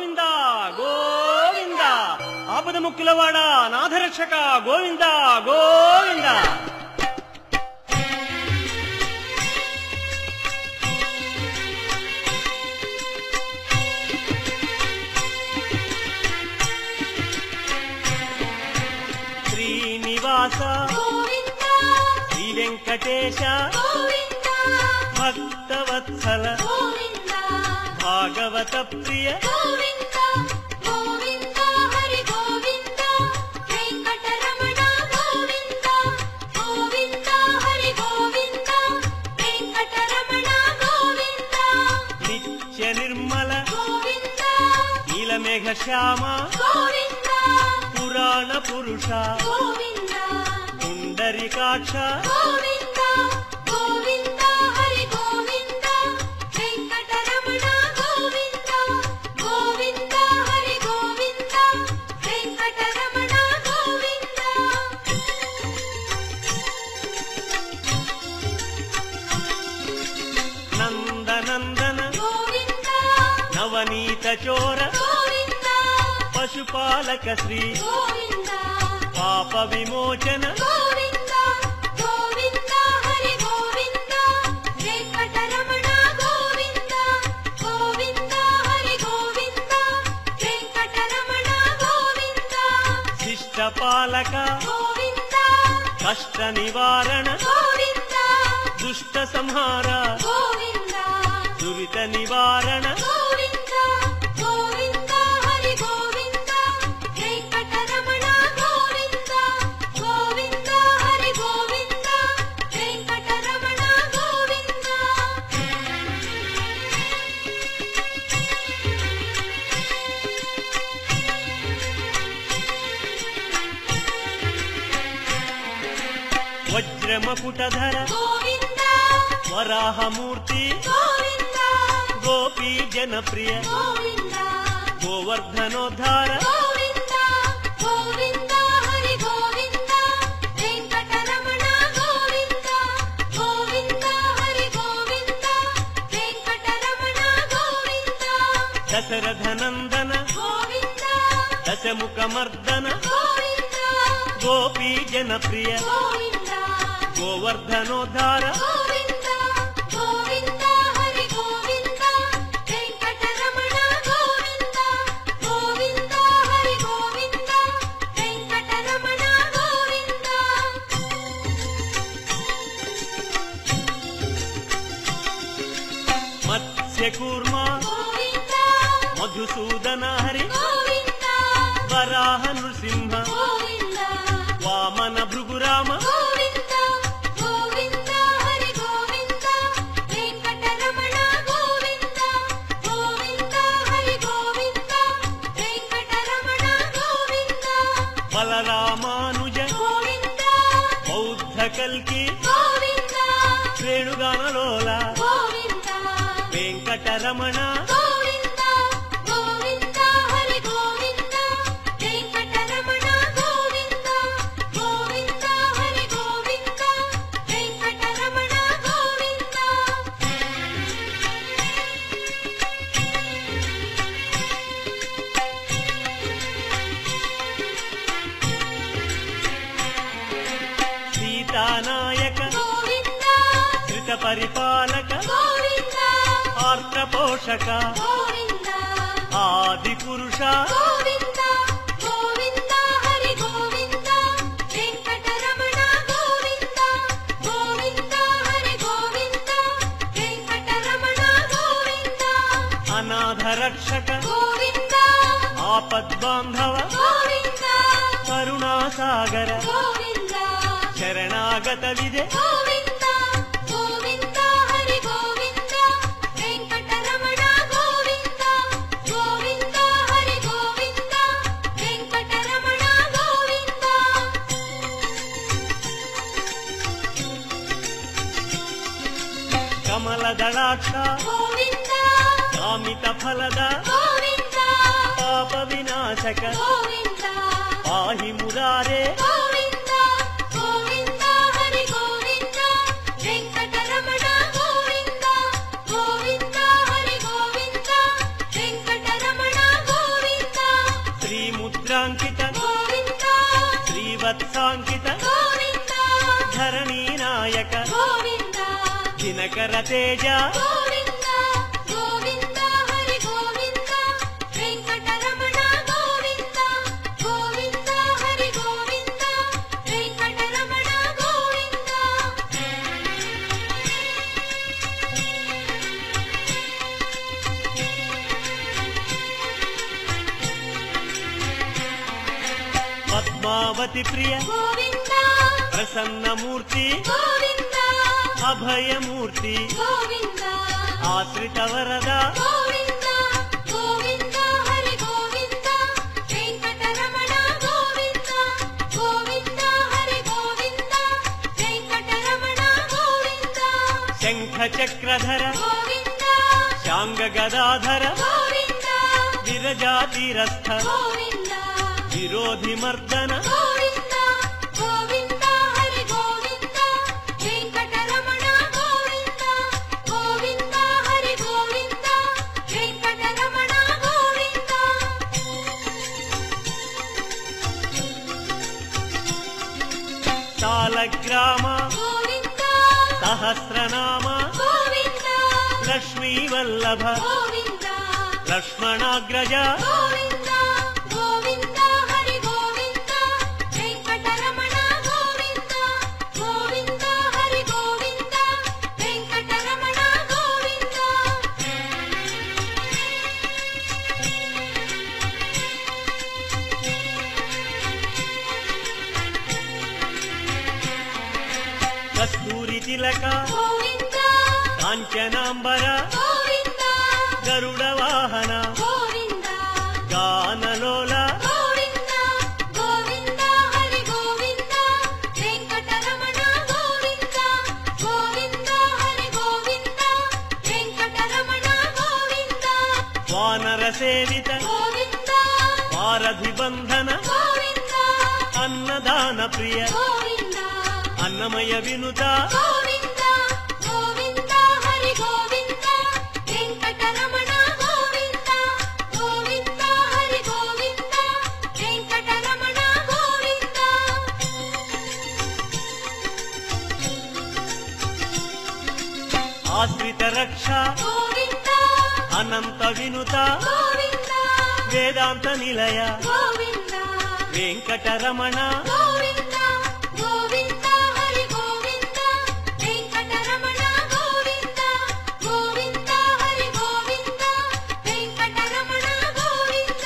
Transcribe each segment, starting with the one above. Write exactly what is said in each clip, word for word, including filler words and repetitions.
గోవింద గోవింద ఆపద ముక్కులవాడ నాథరక్షక గోవింద గోవింద. శ్రీనివాస శ్రీ వెంకటేశ భక్తవత్సల భాగవత ప్రియ నిత్య నిర్మల నీలమేఘ శ్యామ పురాణ పురుష పుండరీకాక్ష నందనందన నవనీత చోర పశుపాలక శ్రీ పాప విమోచన శిష్టపాలక కష్ట నివారణ దుష్ట సంహార దురిత నివారణ వజ్రమకుటధర వరాహమూర్తి గోపీ జనప్రియ గోవర్ధనోద్ధార దశరథనందన దశముఖమర్దన గోపీ జనప్రియ గోవర్ధనోద్ధార మత్స్యకూర్మ మధుసూదన హరి వరాహ నృసింహ వామన భృగురామ బలరామానుజ బౌద్ధ కల్కి శ్రేణుగానలోల వెంకటరమణ సీతానాయక శ్రిత పరిపాలక ఆర్త పోషక ఆది పురుష అనాథ రక్షక ఆపద్బాంధవ కరుణాసాగర శరణాగత విజయ కమలదళాక్ష కామిత ఫలద పాప వినాశక పాహి మురారే గోవింద रुद्रांकित गोविंद श्रीवत्सांकित गोविंद धरणी नायक गोविंद दिनकर तेज गोविंद गोविंद हरि गोविंद वेंकटरमण गोविंद गोविंद हरि गोविंद वेंकटरमण गोविंद पद्मावती प्रिय गोविंद प्रसन्न मूर्ति गोविंद अभय मूर्ति गोविंद आश्रित वरद गोविंद गोविंद हरि गोविंद वेंकटरमण गोविंद गोविंद हरि गोविंद वेंकटरमण गोविंद शंख चक्रधर गोविंद शांग गदाधर गोविंद विरजातिरस्थ गोविंद विरोधि मर्दन गोविंद गोविंद हरि गोविंद वेंकटरमण गोविंद गोविंद हरि गोविंद वेंकटरमण गोविंद सालग्राम गोविंद सहस्रनाम गोविंद लक्ष्मी वल्लभ गोविंद लक्ष्मणाग्रज गोविंद गोविंद हरि गोविंद वेंकटरमण गोविंद गोविंद हरि गोविंद वेंकटरमण गोविंद कस्तूरी तिलक गोविंद कांचनांबर गोविंद गरुड़ वाहन गोविंद गानलोल गोविंद गोविंद हरि गोविंद वेंकटरमण गोविंद गोविंद हरि गोविंद वेंकटरमण गोविंद वानर सेवित गोविंद वारधि बंधन गोविंद अन्नदान प्रिय गोविंद अन्नमय विनुत गोविंद गोविंद हरि गोविंद वेंकटरमण गोविंद गोविंद हरि गोविंद वेंकटरमण गोविंद आश्रित रक्षा गोविंद अनंत विनुत गोविंद वेदांत निलय गोविंद वेंकटरमण गोविंद गोविंद हरि गोविंद वेंकटरमण गोविंद गोविंद हरि गोविंद वेंकटरमण गोविंद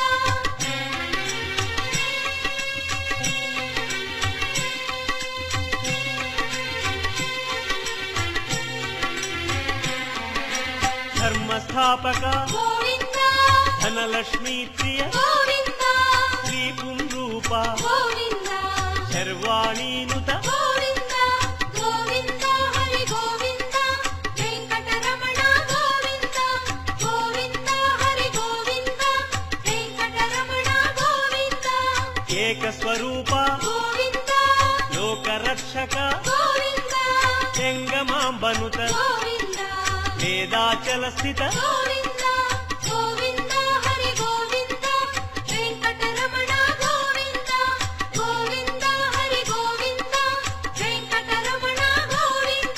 धर्म स्थापक गोविंद धनलक्ष्मी प्रिय गोविंद श्री पुंरूप गोविंद शर्वाणीनुत गोविंद गोविंद हरि गोविंद वेंकटरमण गोविंद गोविंद हरि गोविंद वेंकटरमण गोविंद एक स्वरूप गोविंद लोकरक्षक गोविंद जंगमांबनुत गोविंद वेदाचल स्थित गोविंद गोविंद हरि गोविंद वेंकटरमण गोविंद गोविंद हरि गोविंद वेंकटरमण गोविंद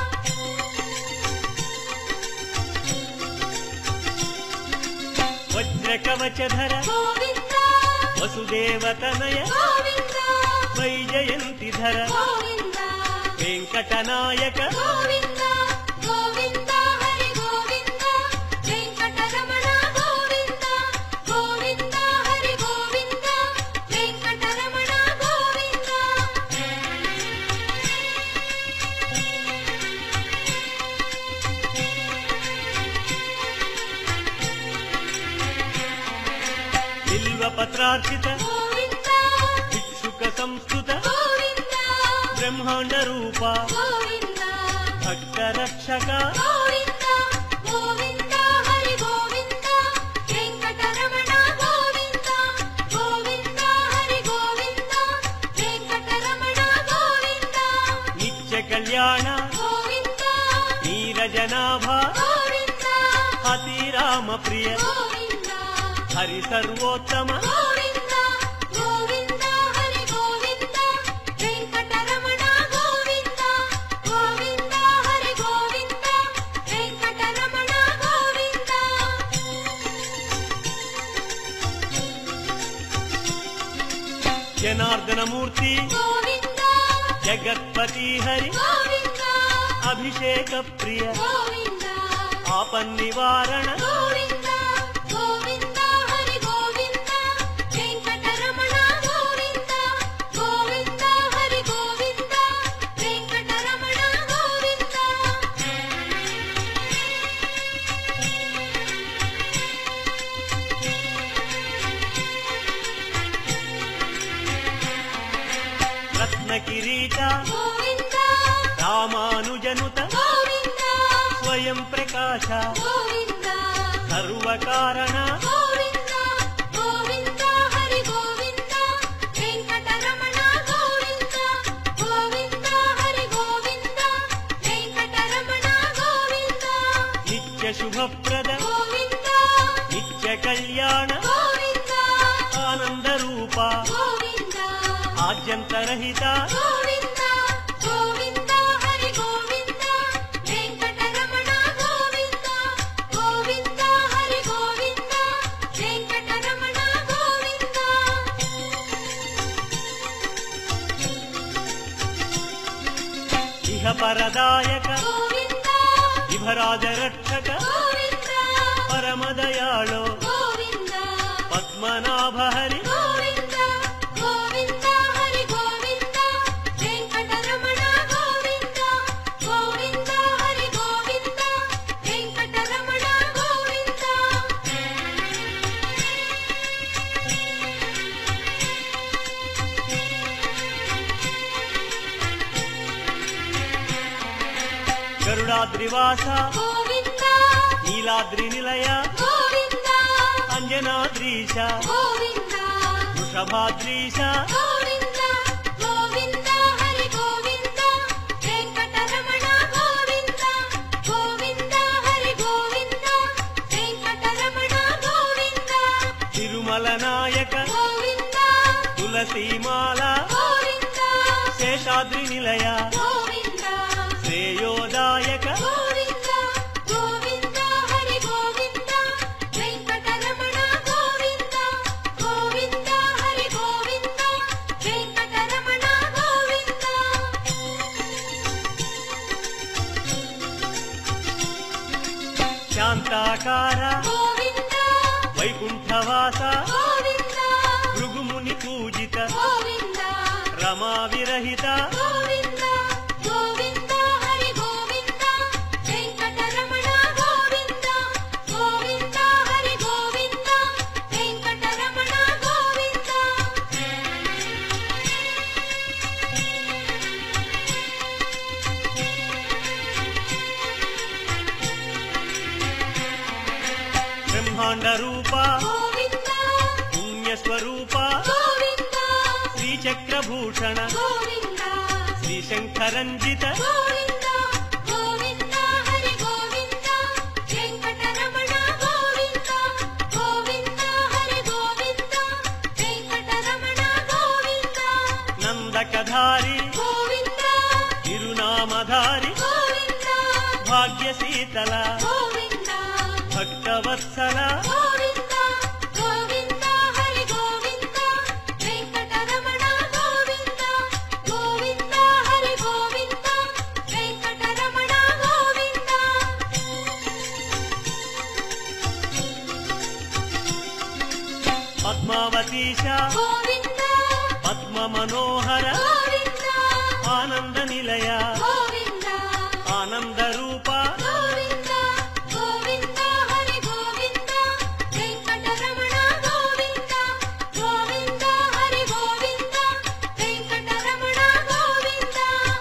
वज्र कवचधर गोविंद वसुदेवतनय गोविंद वैजयंतिधर गोविंद वेंकटनायक गोविंद गोविंद हरि गोविंद वेंकटरमण गोविंद गोविंद हरि गोविंद वेंकटरमण गोविंद बिल्वपत्रार्चित गोविंद भिक्षुक संस्कृत गोविंद ब्रह्मांड रूप गोविंद भक्त रक्षक गोविंद गोविंद हरि गोविंद वेंकटरमण गोविंद गोविंद हरि गोविंद वेंकटरमण गोविंद नित्य कल्याण गोविंद नीरजनाभ गोविंद अति राम प्रिय गोविंद हरि सर्वोत्तम गोविंद జనార్దనమూర్తి గోవింద జగత్పతి హరి గోవింద అభిషేక ప్రియ గోవింద ఆపన్నివారణ గోవింద గోవింద హరి గోవింద వెంకటరమణ గోవింద గోవింద హరి గోవింద వెంకటరమణ గోవింద రత్నకిరీట గోవింద రామానుజనుత గోవింద స్వయం ప్రకాశ గోవింద సర్వకారణ గోవింద గోవింద హరి గోవింద వెంకటరమణ గోవింద గోవింద హరి గోవింద వెంకటరమణ గోవింద నిత్య శుభప్రద గోవింద నిత్య కళ్యాణ గోవింద ఆనంద రూప గోవింద ఆద్యంతరహిత గోవింద గోవింద హరి గోవింద వెంకటరమణ గోవింద గోవింద హరి గోవింద వెంకటరమణ గోవింద ఇహ పరదాయక గోవింద విభరాజ రక్షక గోవింద పరమదయాళో గోవింద పద్మనాభ హరి గోవింద గోవింద హరి గోవింద వెంకటరమణ గోవింద గోవింద హరి గోవింద వెంకటరమణ గోవింద గరుడాద్రివాస గోవింద నీలాద్రి నిలయ గోవింద అంజనాద్రీశ గోవింద వృషభాద్రీశ గోవింద గోవింద హరి గోవింద వెంకటరమణ గోవింద గోవింద హరి గోవింద వెంకటరమణ గోవింద తిరుమల నాయక గోవింద తులసీమాల గోవింద శేషాద్రి నిలయ గోవింద శ్రేయోదాయక గోవింద గోవింద హరి గోవింద వెంకటరమణ గోవింద గోవింద హరి గోవింద వెంకటరమణ గోవింద శాంతాకార గోవింద వైకుంఠవాస గోవింద భృగుముని పూజిత గోవింద రమా విరహిత గోవింద గోవింద హరి గోవింద వెంకటరమణ గోవింద గోవింద హరి గోవింద వెంకటరమణ గోవింద బ్రహ్మాండ రూప గోవింద పుణ్యస్వరూప గోవింద శ్రీచక్రభూషణ గోవింద శ్రీశంకరంజిత గోవింద గోవింద హరి గోవింద వెంకటరమణ గోవింద గోవింద హరి గోవింద వెంకటరమణ గోవింద నందకధారి గోవింద తిరునామధారి గోవింద భాగ్యశీతల గోవింద భక్తవత్సల గోవింద గోవింద హరి గోవింద వెంకటరమణ గోవింద గోవింద హరి గోవింద వెంకటరమణ గోవింద పద్మావతీశ గోవింద పద్మ మనోహర గోవింద ఆనంద నిలయ గోవింద ఆనంద రూప గోవింద గోవింద హరి గోవింద వెంకటరమణ గోవింద గోవింద హరి గోవింద వెంకటరమణ గోవింద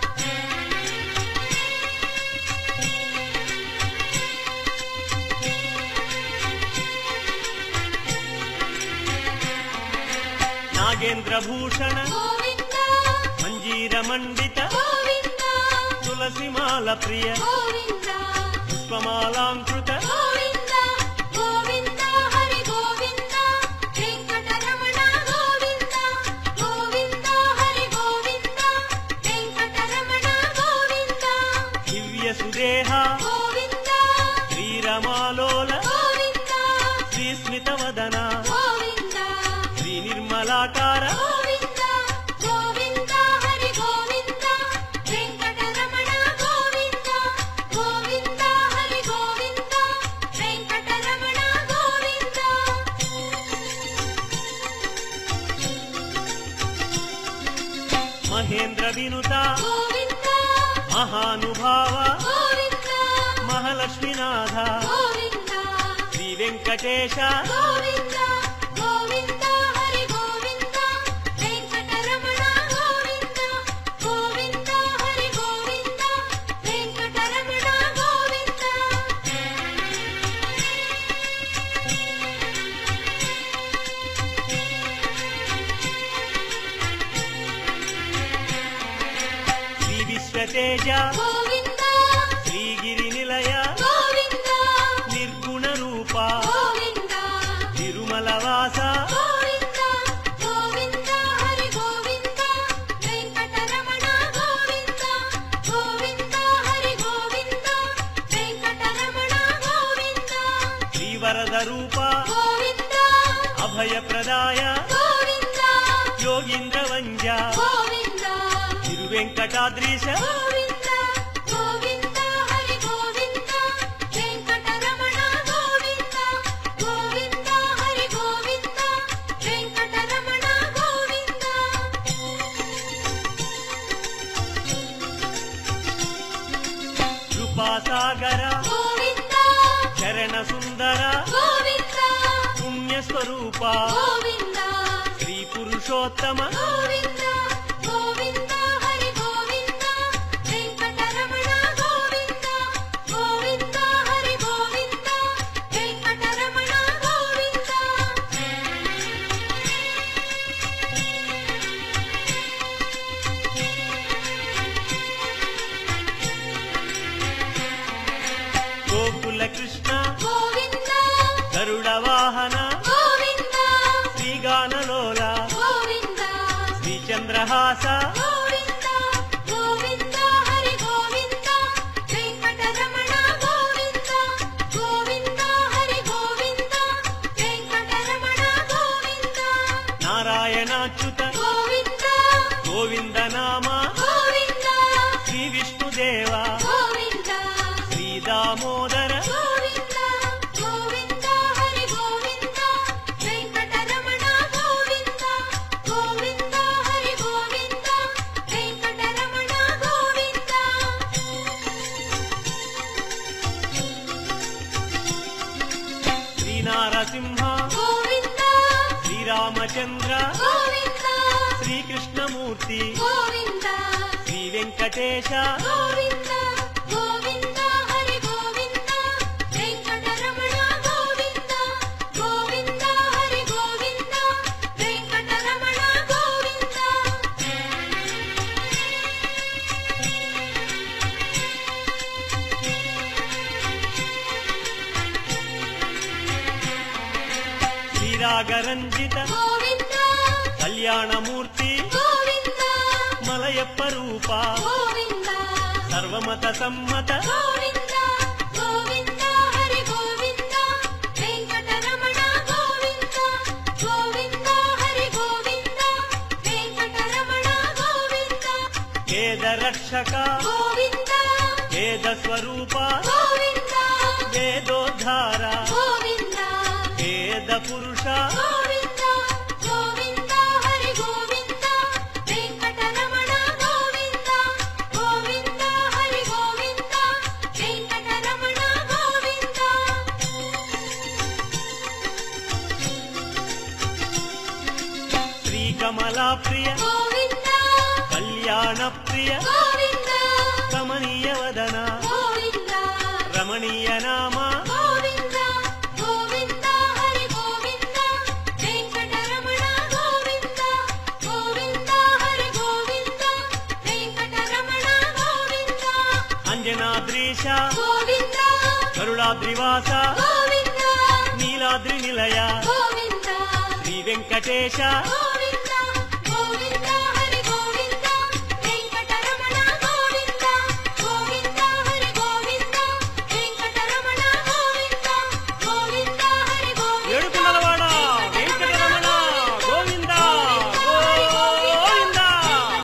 నాగేంద్ర భూషణ గోవింద మంజీర మండిత గోవింద తులసిమాల ప్రియ గోవింద పుష్పమాలాంకృత గోవింద గోవింద హరి గోవింద వెంకటరమణ గోవింద గోవింద హరి గోవింద వెంకటరమణ గోవింద దివ్య సుదేహ గోవింద శ్రీరమాలోల గోవింద శ్రీస్మిత వదన గోవింద శ్రీ నిర్మలాకార గోవింద మహేంద్ర వినుత గోవింద మహానుభావ గోవింద మహాలక్ష్మీనాథ గోవింద శ్రీ వెంకటేశ గోవింద గోవింద హరి గోవింద వెంకటరమణ గోవింద గోవింద హరి గోవింద వెంకటరమణ గోవింద శ్రీ విశ్వతేజ గోవింద శ్రీగిరి నిలయ గోవింద నిర్గుణ రూప గోవింద తిరుమల వాస గోవింద గోవింద హరి గోవింద వెంకటరమణ గోవింద గోవింద హరి గోవింద వెంకటరమణ గోవింద శ్రీవరద రూప గోవింద అభయప్రదాయ గోవింద యోగీంద్ర వంజ గోవింద తిరువెంకటాద్రీశ గోవింద గోవింద హరి గోవింద వెంకటరమణ గోవింద గోవింద హరి గోవింద వెంకటరమణ గోవింద కృపాసాగర గోవింద చరణ సుందర గోవింద పుణ్యస్వరూప గోవింద శ్రీ పురుషోత్తమ గోవింద గోవింద హరి గోవింద వెంకటరమణ గోవింద గోవింద హరి గోవింద వెంకటరమణ గోవింద గోకుల కృష్ణ గోవింద గరుడ వాహన గోవింద శ్రీగానలోల గోవింద శ్రీచంద్రహాస గోవింద గోవింద హరి గోవింద వెంకటరమణ గోవింద గోవింద హరి గోవింద వెంకటరమణ గోవింద నారాయణాచ్యుత గోవింద గోవింద నామ గోవింద శ్రీ విష్ణుదేవ గోవింద శ్రీ దామోదర గోవింద గోవింద హరి గోవింద వెంకటరమణ గోవింద గోవింద హరి గోవింద వెంకటరమణ గోవింద శ్రీనారసింహ గోవింద శ్రీరామచంద్ర గోవింద శ్రీకృష్ణమూర్తి గోవింద శ్రీ వెంకటేశ గోవింద గోవింద హరి గోవింద వెంకటరమణ గోవింద గోవింద హరి గోవింద వెంకటరమణ గోవింద శ్రీరాగరంజిత గోవింద కళ్యాణమూర్తి గోవింద మలయప్ప రూప గోవింద సర్వమత సమ్మత గోవింద గోవింద హరి గోవింద వెంకటరమణ గోవింద గోవింద హరి గోవింద వెంకటరమణ గోవింద వేద రక్షక గోవింద వేద స్వరూప గోవింద వేదోద్ధార గోవింద వేద పురుష గోవింద గోవింద హరి గోవింద వెంకటరమణ గోవింద గోవింద హరి గోవింద వెంకటరమణ గోవింద శ్రీకమలా ప్రియ గోవింద కళ్యాణ ప్రియ గోవింద కమనీయ వదన గోవింద రమణీయ నామ గోవింద గోవింద హరి గోవింద వెంకటరమణ గోవింద గోవింద హరి గోవింద వెంకటరమణ గోవింద అంజనాద్రీశ గోవింద గరుడాద్రివాస గోవింద నీలాద్రి నిలయ గోవింద శ్రీ వెంకటేశ గోవింద